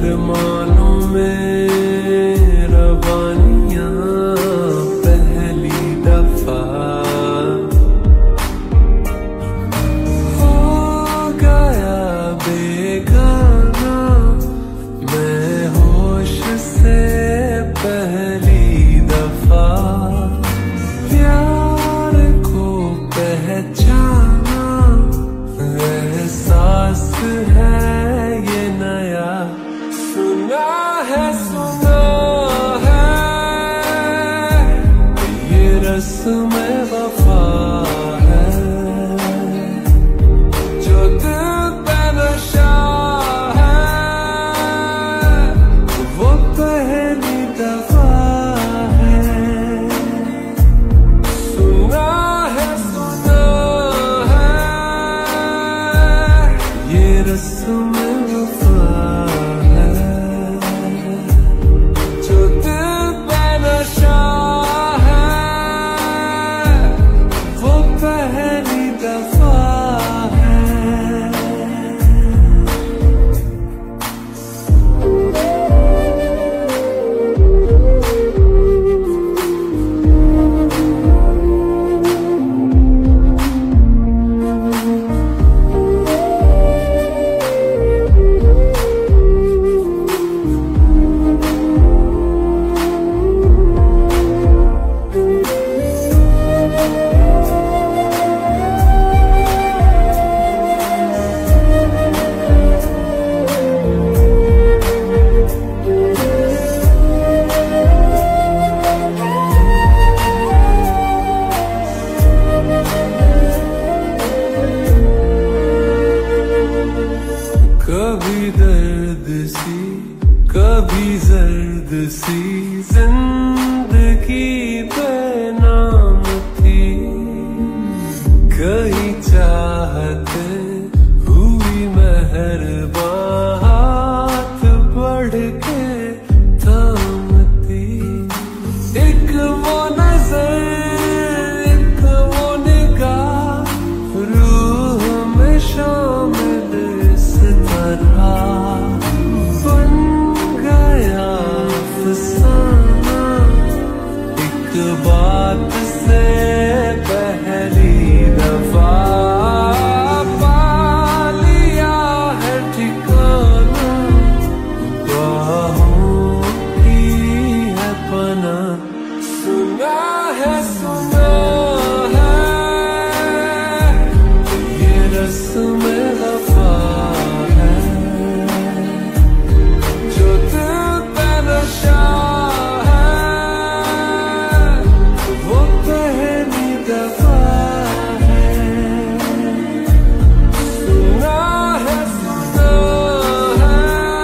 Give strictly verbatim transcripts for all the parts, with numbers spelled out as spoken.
अरमानों में रवानियां पहली दफा हो गया बेगाना मैं होश से पहली दफा प्यार को पहचाना एहसास है ये नया सुना है सुना है ये रस्म वफा है जो दिल पे नशा है वो पहली दफा है सुना है सुना है ये रस्म वफा है जो दिल पे नशा है वो पहली दफा है। कभी दर्द सी कभी जर्द सी जिंदगी बेनाम थी कहीं चाहते हुई मेहरबान हाथ बढ़ के थामती एक वो नजर एक वो निगाह रूह में शामिल इस तरह बन गया अफसाना एक बात से पहली दफा पा लिया है ठिकाना बाहों की है पना सुना है सुना है ये रस्म वफा है जो दिल पे नशा है वो पहली दफा है सुना है सुना है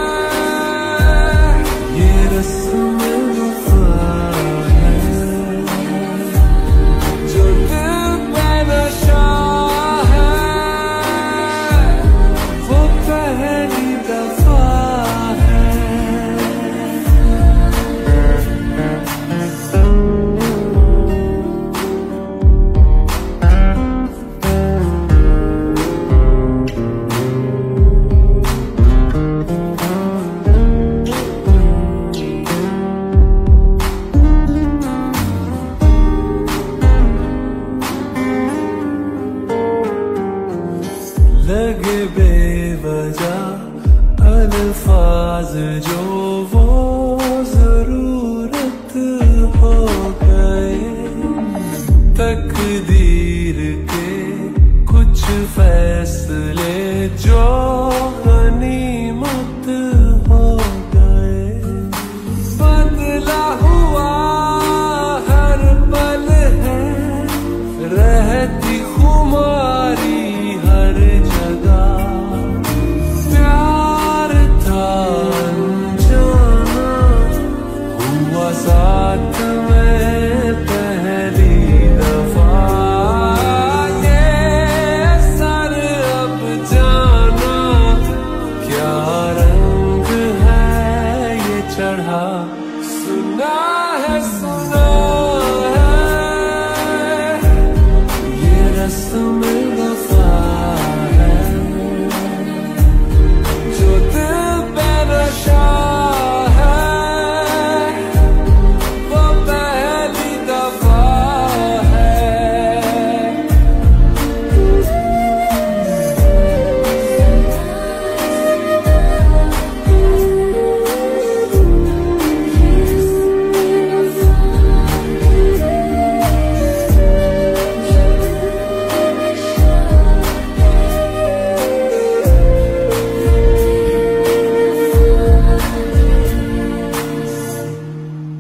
ये रस्म वफा है जो दिल पे नशा है वो पहली दफा है। लगे बेवजह अल्फाज जो वो जरूरत हो गए तकदीर के कुछ फैसले जो